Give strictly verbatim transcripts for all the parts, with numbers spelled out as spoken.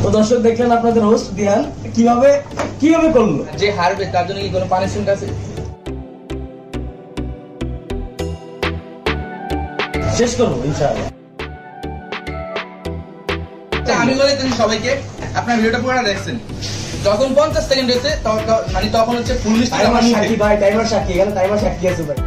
তো দর্শক দেখলেন আপনাদের হোস্ট দিহান কিভাবে কিভাবে করলো। যে হারবে তার জন্য কি কোনো পানিশমেন্ট আছে? শেষ করবো ইনশাআল্লাহ। আমি বলে দিন সবাইকে, আপনার ভিডিওটা পুরোটা দেখছেন, যখন পঞ্চাশ সেকেন্ড হয়েছে মানে তখন হচ্ছে ফুল মিষ্টি টাইমার সাক্ষী ভাই, টাইমার সাক্ষী, এখানে টাইমার সাক্ষী আছে ভাই।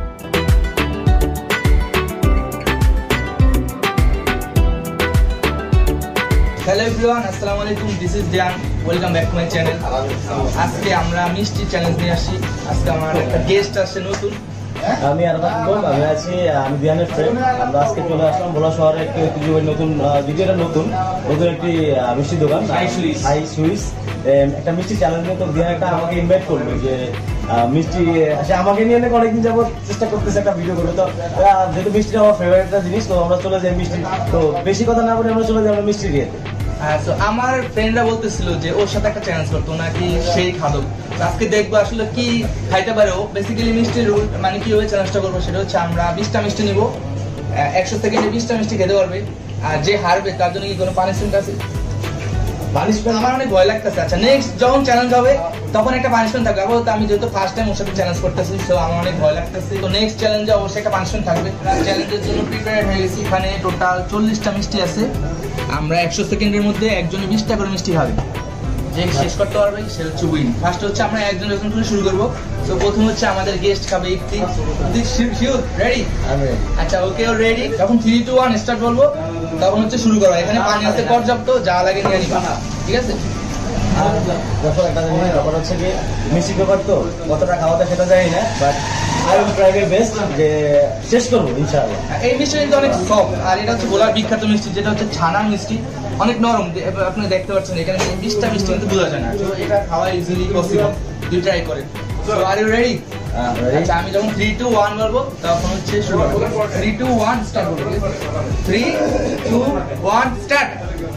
হ্যালো এভরিওয়ান, আসসালামু আলাইকুম, this is Dihan, welcome back to my channel. আজকে আমরা মিষ্টি চ্যালেঞ্জ নিয়ে আসি। আজকে আমার একটা গেস্ট আসছে নতুন। আমি আরবাজ বল, আমি আছি, আমি দিহানের ফ্রেন্ড। আমরা আজকে চলে আসলাম ভোলা শহরে একটি ঐতিহ্যবাহী নতুন, দ্বিতীয়টা নতুন নতুন একটি মিষ্টি দোকান হাই সুইস, একটা মিষ্টি চ্যালেঞ্জ নিয়ে। তো দিহান একটা আমাকে ইনভাইট করলো যে মিষ্টি, সে আমাকে নিয়ে অনেক অনেকদিন যাবো চেষ্টা করতেছে একটা ভিডিও করবে। তো যেহেতু মিষ্টিটা আমার ফেভারিট একটা জিনিস, তো আমরা চলে যাই মিষ্টি। তো বেশি কথা না বলে আমরা চলে যাই আমরা মিষ্টি দিয়ে। আমার ফ্রেন্ডরা বলতেছিল যে ওর সাথে একটা চ্যালেঞ্জ করতো নাকি সেই খাদক। আজকে দেখবো আসলে কি খাইতে পারে ও। বেসিক্যালি মিষ্টির রুল মানে কিভাবে চ্যালেঞ্জটা করবো সেটা হচ্ছে আমরা বিশটা মিষ্টি নিবো, একশো সেকেন্ডে বিশটা মিষ্টি খেতে পারবে। আর যে হারবে তার জন্য কি কোনো পানিশমেন্ট আছে? পানিশমেন্ট আমার অনেক ভয় লাগতেছে। আচ্ছা, নেক্সট যখন চ্যালেঞ্জ হবে তখন একটা পানিশমেন্ট থাকবে। আপাতত আমি যেহেতু ফার্স্ট টাইম ওর সাথে চ্যালেঞ্জ করতেছি, তো আমার অনেক ভয় লাগতেছে। তো নেক্সট চ্যালেঞ্জে অবশ্যই একটা পানিশমেন্ট থাকবে। চ্যালেঞ্জের জন্য প্রিপেয়ার হয়ে গেছি। এখানে টোটাল চল্লিশটা মিষ্টি আছে। আমরা একশো সেকেন্ডের মধ্যে একজনে বিশটা করে মিষ্টি খাবে। যে শেষ করতে পারবে সে হচ্ছে উইন। ফার্স্ট হচ্ছে আমরা একজন একজন করে শুরু করবো। তো প্রথম হচ্ছে আমাদের গেস্ট খাবে ইফতি। রেডি? আচ্ছা, ওকে, ও রেডি। যখন থ্রি টু ওয়ান স্টার্ট বলবো তখন হচ্ছে শুরু করবো। এখানে পানি আছে পর্যাপ্ত, যা লাগে নিয়ে নিবা, ঠিক আছে? যখন একটা জিনিস ব্যাপার হচ্ছে কি মিষ্টি ব্যাপার, তো কতটা খাওয়াতে সেটা জানি না, but I will try my best যে শেষ করবো ইনশাআল্লাহ। এই মিষ্টি কিন্তু অনেক সফট, আর এটা হচ্ছে ভোলার বিখ্যাত মিষ্টি, যেটা হচ্ছে ছানার মিষ্টি, অনেক নরম। আপনি দেখতে পাচ্ছেন এখানে বিশটা মিষ্টি কিন্তু বোঝা যায় না। তো এটা খাওয়া ইজিলি পসিবল, দুই ট্রাই করে। So are you ready? আচ্ছা, আমি যখন থ্রি টু ওয়ান বলবো তখন হচ্ছে শুরু করবো। থ্রি টু ওয়ান স্টার্ট করবো। Three two one start.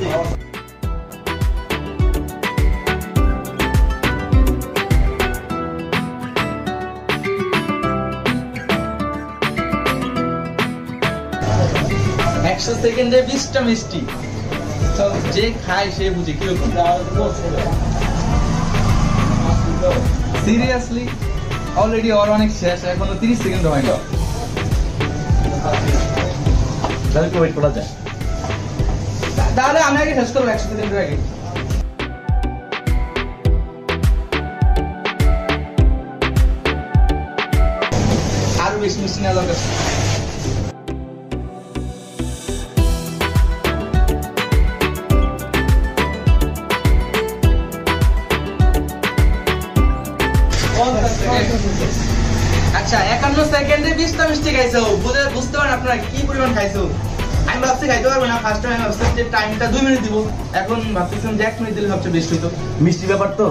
একশো সেকেন্ডে বিশটা মিষ্টি, তো যে খায় সে বুঝে কিরকম। সিরিয়াসলি অলরেডি ওর অনেক শেষ, এখনো তিরিশ সেকেন্ড হয় না। তাহলে কি ওয়েট করা যায়? তাহলে আমি আগে শেষ করবো একশো সেকেন্ডের আগে। আরো বেশি মিষ্টি নেওয়া দরকার। আচ্ছা, একান্ন সেকেন্ডে বিশটা মিষ্টি খাইছো, বুঝতে পারেন আপনারা কি পরিমাণ খাইছো। আমি ভাবছি খাইতে পারবো না, ফার্স্ট টাইম ভাবছি যে টাইমটা দুই মিনিট দিব, এখন ভাবতেছিলাম যে এক মিনিট দিলে সবচেয়ে বেস্ট হতো। মিষ্টি ব্যাপার তো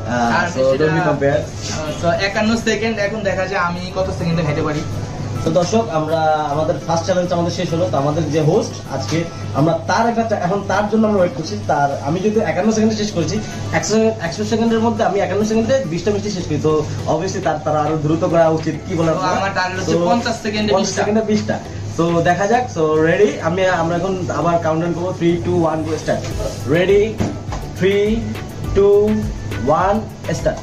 একান্ন সেকেন্ড, এখন দেখা যায় আমি কত সেকেন্ডে খাইতে পারি। তো দর্শক, আমরা আমাদের ফার্স্ট চ্যালেঞ্জ আমাদের শেষ হলো। তো আমাদের যে হোস্ট আজকে, আমরা তার একটা এখন তার জন্য আমরা ওয়েট করছি। তার আমি যেহেতু একান্ন সেকেন্ডে শেষ করেছি, একশো একশো সেকেন্ডের মধ্যে আমি একান্ন সেকেন্ডে বিশটা মিষ্টি শেষ করি। তো অবভিয়াসলি তার তারা আরো দ্রুত করা উচিত। কি বলার, আমার টার্গেট হচ্ছে পঞ্চাশ সেকেন্ডে বিশটা। তো দেখা যাক। So ready? আমি আমরা এখন আবার কাউন্টডাউন করবো। Three two one go start. Ready? Three two one start.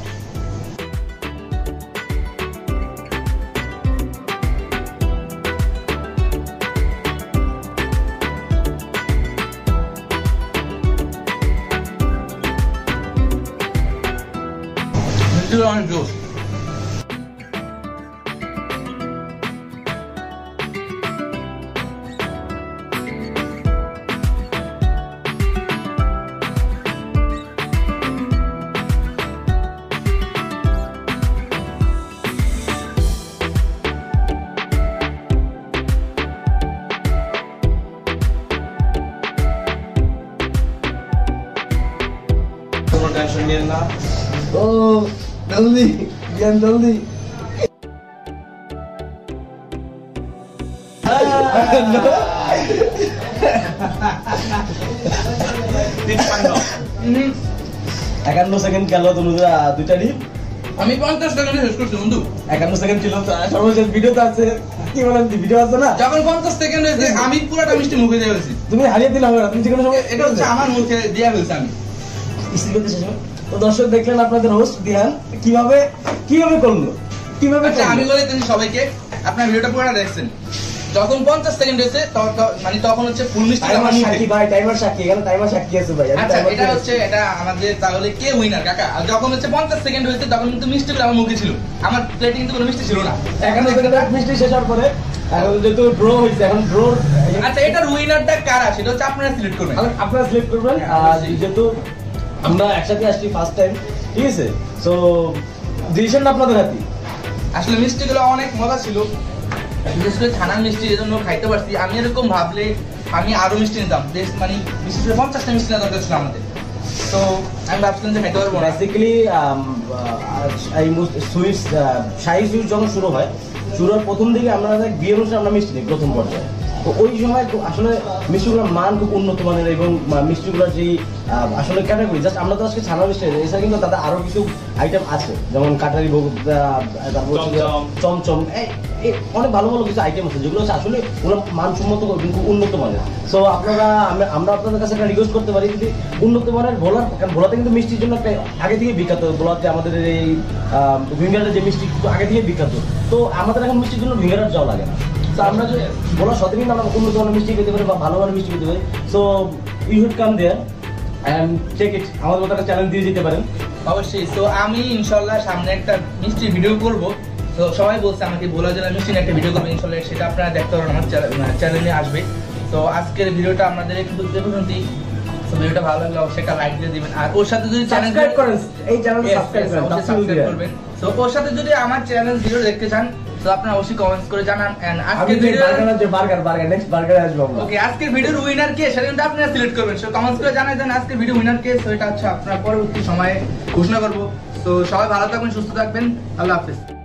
অনেক জোশ। কোনো টেনশন নিয়ে না। ও জলদি জ্ঞান, জলদি। একান্ন সেকেন্ড গেল, দুইটা ডিপ। আমি পঞ্চাশ সেকেন্ডে শেষ করছি বন্ধু। একান্ন সেকেন্ড ছিল, সর্বশেষ ভিডিও তো আছে। কি বলেন, ভিডিও আছে না? যখন পঞ্চাশ সেকেন্ড হয়েছে আমি পুরোটা মিষ্টি মুখে দিয়ে ফেলছি। তুমি হারিয়ে দিলে হবে না, তুমি যেকোনো সময়। এটা হচ্ছে আমার মুখে দিয়ে ফেলছি আমি। স্ত্রী করতে শেষ হয়। তো দর্শক দেখলেন আপনাদের হোস্ট দিহান কিভাবে কিভাবে করলো কিভাবে আচ্ছা আমি বলে দিন সবাইকে, আপনার ভিডিওটা পুরোটা দেখছেন, যখন পঞ্চাশ সেকেন্ড হয়েছে মানে তখন হচ্ছে ফুল মিষ্টি টাইমার সাক্ষী ভাই, টাইমার সাক্ষী, এখানে টাইমার সাক্ষী আছে ভাই। আচ্ছা এটা হচ্ছে এটা আমাদের তাহলে কে উইনার কাকা? আর যখন হচ্ছে পঞ্চাশ সেকেন্ড হয়েছে তখন কিন্তু মিষ্টিগুলো আমার মুখে ছিল, আমার প্লেটে কিন্তু কোনো মিষ্টি ছিল না। এখানে মিষ্টি শেষ হওয়ার পরে এখন যেহেতু ড্র হয়েছে, এখন ড্র। আচ্ছা এটার উইনারটা কারা সেটা হচ্ছে আপনারা সিলেক্ট করবেন। আপনারা সিলেক্ট করবেন। আর যেহেতু আমরা একসাথে আসছি ফার্স্ট টাইম, ঠিক আছে, সো ডিসিশনটা আপনাদের হাতে। আসলে মিষ্টিগুলো অনেক মজা ছিল, বিশেষ করে ছানার মিষ্টি, এই জন্য খাইতে পারছি। আমি এরকম ভাবলে আমি আরো মিষ্টি নিতাম, বেশ মানে বিশেষ করে পঞ্চাশটা মিষ্টি নেওয়া দরকার ছিল আমাদের। তো আমি ভাবছিলাম যে খাইতে পারবো। বেসিক্যালি এই সুইটস শাহী সুইটস যখন শুরু হয়, শুরুর প্রথম দিকে আমরা বিয়ে অনুষ্ঠানে আমরা মিষ্টি নিই প্রথম পর্যায়ে। তো ওই সময় আসলে মিষ্টিগুলোর মান খুব উন্নত মানের এবং মিষ্টিগুলোর যেই আসলে ক্যাটাগরি, জাস্ট আমরা তো আজকে ছানা মিষ্টি, এছাড়া কিন্তু তাদের আরো কিছু আইটেম আছে, যেমন কাটারি ভোগ, তারপর চমচম, অনেক ভালো ভালো কিছু আইটেম আছে যেগুলো হচ্ছে আসলে ওগুলো মানসম্মত কিন্তু উন্নত মানের। সো আপনারা আমরা আপনাদের কাছে একটা রিকোয়েস্ট করতে পারি, যদি উন্নত মানের ভোলার, কারণ ভোলাতে কিন্তু মিষ্টির জন্য একটা আগে থেকে বিখ্যাত, ভোলাতে আমাদের এই ভিঙ্গারের যে মিষ্টি আগে থেকে বিখ্যাত। তো আমাদের এখন মিষ্টির জন্য ভিঙ্গারের যাওয়া লাগে না। তো আমরা যে বলা সত্যি কিন্তু আমরা উন্নত মানের মিষ্টি পেতে পারি বা ভালো মানের মিষ্টি পেতে পারি। So you should come there and take it, আমাদের মতো একটা চ্যালেঞ্জ দিয়ে যেতে পারেন অবশ্যই। সো আমি ইনশাল্লাহ সামনে একটা মিষ্টির ভিডিও করবো। তো সবাই বলছে আমাকে ভোলা জেলার মিষ্টি নিয়ে একটা ভিডিও করবো, ইনশাল্লাহ সেটা আপনারা দেখতে পারেন, আমার চ্যানেলে আসবে। তো আজকের ভিডিওটা আপনাদের একটু দেখুনই। তো ভিডিওটা ভালো লাগলে অবশ্যই একটা লাইক দিয়ে দিবেন, আর ওর সাথে যদি সাবস্ক্রাইব করেন, এই চ্যানেলটা সাবস্ক্রাইব করবেন। তো ওর সাথে যদি আমার চ্যানেল ভিডিও দেখতে চান তো আপনারা অবশ্যই কমেন্টস করে জানান। এন্ড আজকের ভিডিও বার্গার বার্গার নেক্সট বার্গারে আসবো আমরা। ওকে, আজকের ভিডিওর উইনার কে সেটা কিন্তু আপনারা সিলেক্ট করবেন। সো কমেন্টস করে জানাই দেন আজকের ভিডিও উইনার কে, সো এটা হচ্ছে আপনারা পরবর্তী সময়ে ঘোষণা করব। তো সবাই ভালো থাকবেন, সুস্থ থাকবেন, আল্লাহ হাফেজ।